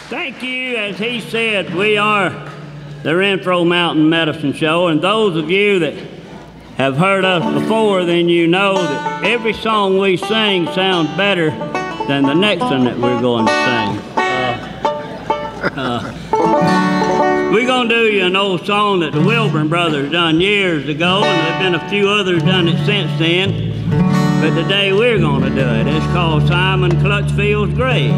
Thank you. As he said, we are the Renfro Mountain Medicine Show, and those of you that have heard us before, then you know that every song we sing sounds better than the next one that we're going to sing. We're going to do you an old song that the Wilburn brothers done years ago, and there have been a few others done it since then, but today we're going to do it. It's called Simon Crutchfield's Grave.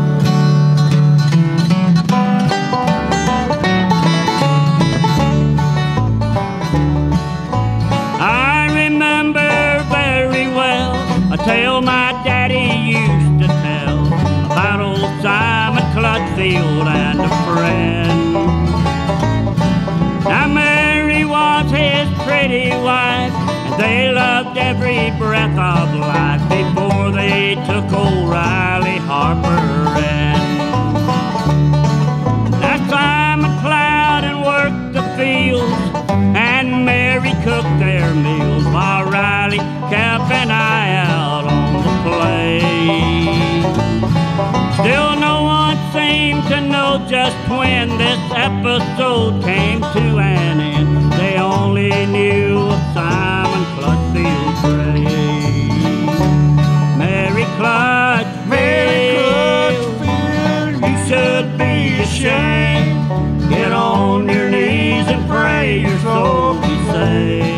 A tale my daddy used to tell about old Simon Crutchfield and a friend. Now Mary was his pretty wife, and they loved every breath of life before they took old Riley Harper in. Now Simon plowed and worked the fields, and Mary cooked their meals while Riley kept an eye out on the play. Still no one seemed to know just when this episode came to an end. They only knew of Simon Crutchfield's grave. Mary Crutchfield, you should be ashamed. Get on your knees and pray your soul be saved.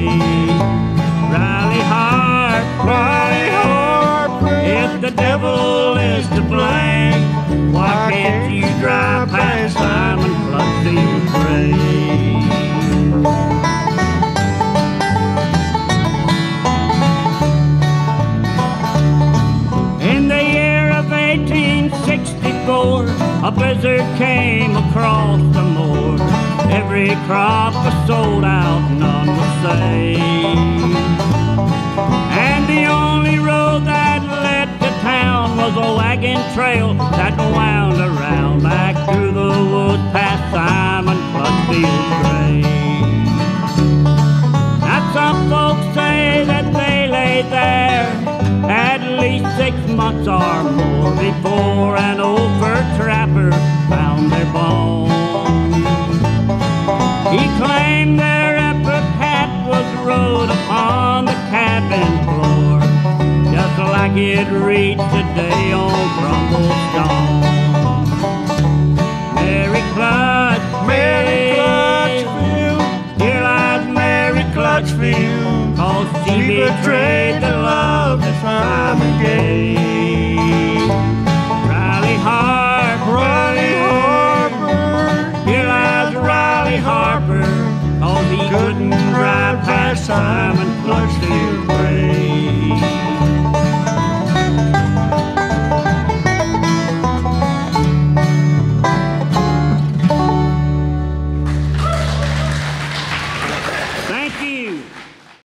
Riley Harper, if the devil is to blame, why can't you drive past Simon Crutchfield's grave? In the year of 1864, a blizzard came across the moor. Every crop was sold out, none was saved. And the only road that led to town was a wagon trail that wound around back through the woods past Simon Crutchfield's grave. Now some folks say that they lay there at least 6 months or more before an old fur trapper found their bones. He claimed their epitaph was wrote upon the cabin floor, just like it reads today on crumbled stone. Mary Crutchfield, here lies Mary Crutchfield, 'cause she betrayed the love that Simon gave. Riley Harper, here lies Riley Harper, 'cause he couldn't drive past Simon Crutchfield.